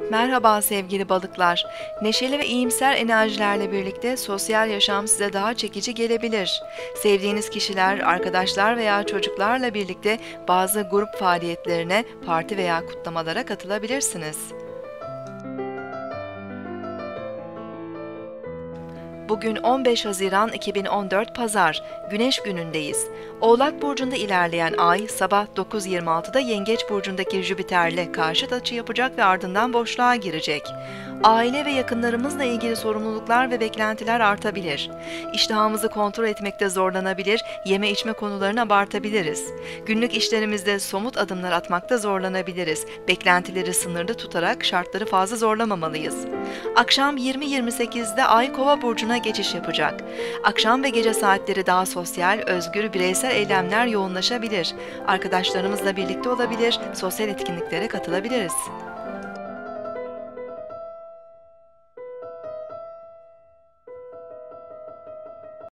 Merhaba sevgili balıklar. Neşeli ve iyimser enerjilerle birlikte sosyal yaşam size daha çekici gelebilir. Sevdiğiniz kişiler, arkadaşlar veya çocuklarla birlikte bazı grup faaliyetlerine, parti veya kutlamalara katılabilirsiniz. Bugün 15 Haziran 2014 Pazar, Güneş günündeyiz. Oğlak burcunda ilerleyen ay sabah 9.26'da Yengeç burcundaki Jüpiter'le karşıt açı yapacak ve ardından boşluğa girecek. Aile ve yakınlarımızla ilgili sorumluluklar ve beklentiler artabilir. İştahımızı kontrol etmekte zorlanabilir, yeme içme konularını abartabiliriz. Günlük işlerimizde somut adımlar atmakta zorlanabiliriz. Beklentileri sınırlı tutarak şartları fazla zorlamamalıyız. Akşam 20.28'de Ay Kova burcuna geçiş yapacak. Akşam ve gece saatleri daha sosyal, özgür, bireysel eylemler yoğunlaşabilir. Arkadaşlarımızla birlikte olabilir, sosyal etkinliklere katılabiliriz.